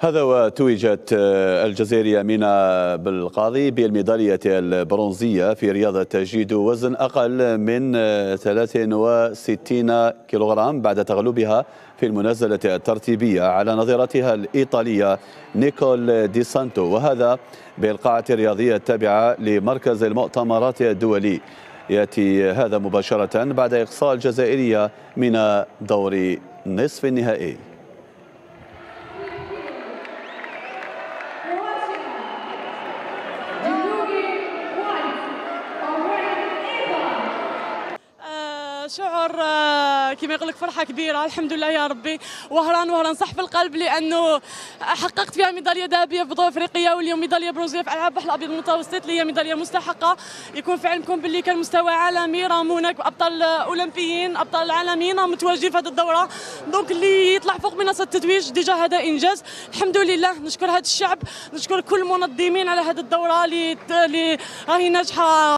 هذا وتوجت الجزائرية أمينة بالقاضي بالميدالية البرونزية في رياضة جيدو وزن أقل من 63 كيلوغرام بعد تغلبها في المنازلة الترتيبية على نظيرتها الإيطالية نيكول دي سانتو، وهذا بالقاعة الرياضية التابعة لمركز المؤتمرات الدولي. يأتي هذا مباشرة بعد إقصاء الجزائرية من دور نصف النهائي. شعور كما يقول لك فرحه كبيره، الحمد لله يا ربي، وهران صح في القلب، لانه حققت فيها ميداليه ذهبيه في بطوله افريقيه، واليوم ميداليه برونزيه في العاب البحر الابيض المتوسط اللي هي ميداليه مستحقه. يكون في علمكم باللي كان مستوى عالمي، راهم هناك ابطال اولمبيين ابطال عالميين متواجدين في هذه الدوره، دونك اللي يطلع فوق منصه التتويج ديجا هذا انجاز. الحمد لله، نشكر هذا الشعب، نشكر كل المنظمين على هذه الدوره اللي راهي ناجحه.